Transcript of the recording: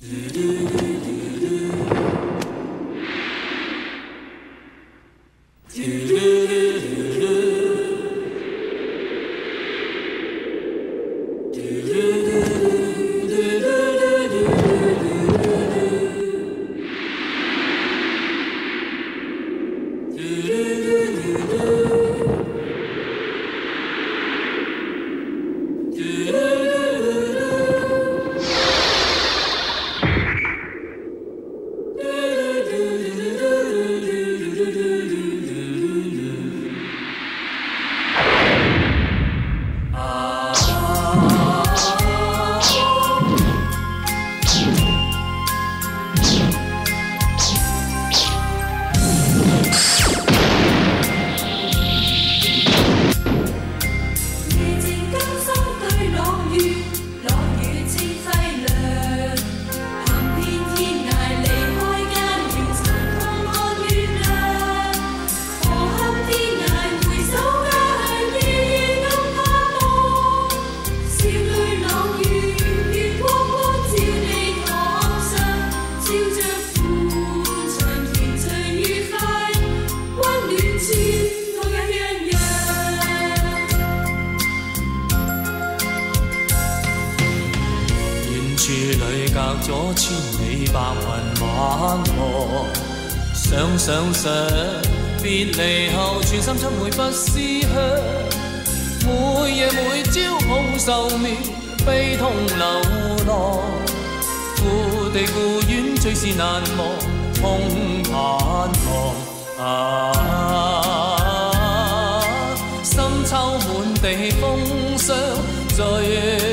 處裏隔咗千里白雲晚河，想別離後全心怎會不思鄉？每夜每朝抱愁眠，悲痛流浪，故地故園最是難忘，空盼望深秋滿地風霜，最